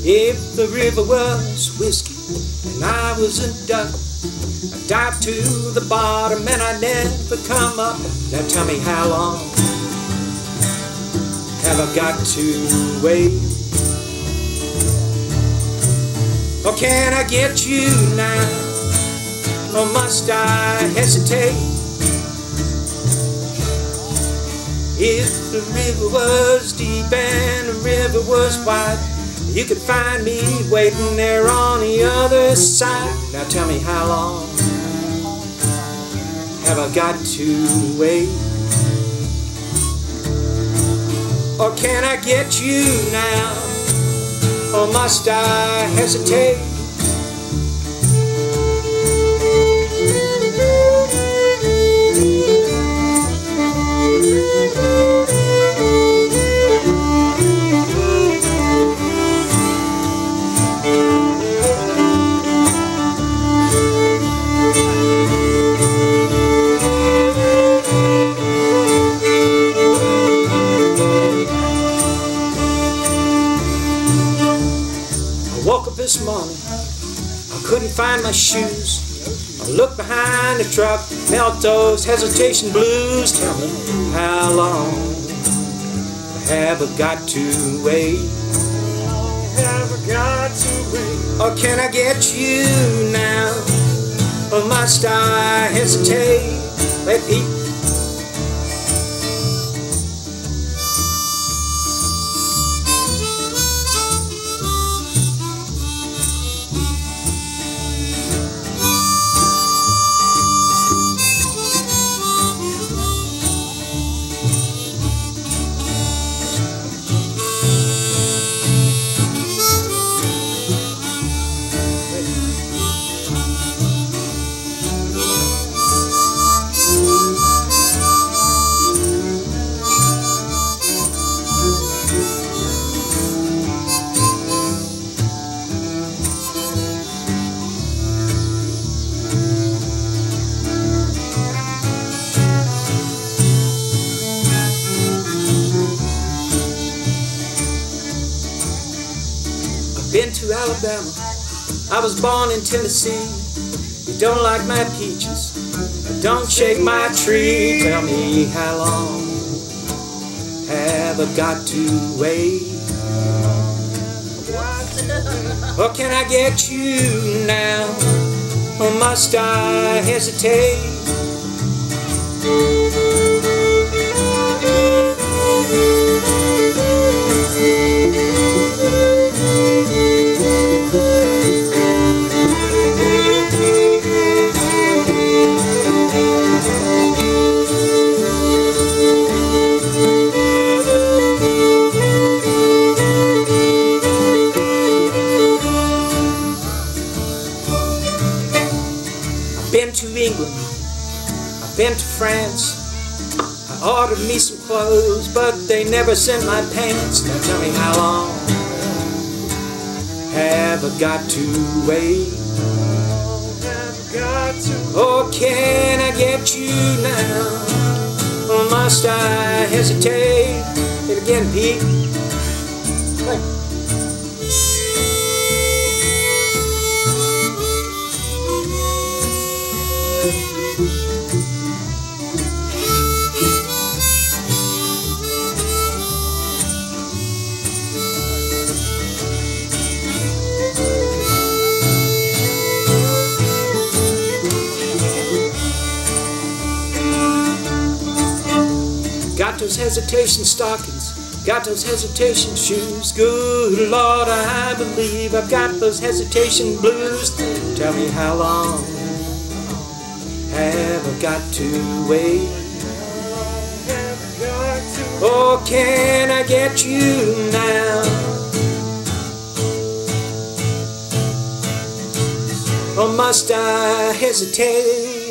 If the river was whiskey and I was a duck, I'd dive to the bottom and I'd never come up. Now tell me, how long have I got to wait? Or can I get you now? Or must I hesitate? If the river was deep and the river was wide, you could find me waiting there on the other side. Now tell me, how long have I got to wait? Or can I get you now? Or must I hesitate? Woke up this morning, I couldn't find my shoes. I looked behind the truck, felt those hesitation blues. Tell me, how long have I got to wait? Have I got to wait? Or can I get you now? Or must I hesitate? Hey, Pete. Been to Alabama, I was born in Tennessee. You don't like my peaches, don't shake my tree. Tell me, how long have I got to wait? Or can I get you now? Or must I hesitate? Been to England, I've been to France. I ordered me some clothes, but they never sent my pants. Now tell me, how long have I got to wait? Or can I get you now? Or must I hesitate? Hit again, Pete. Hey. Got those hesitation stockings, got those hesitation shoes. Good Lord, I believe I've got those hesitation blues. Tell me, how long have I got to wait? Or can I get you now? Or must I hesitate?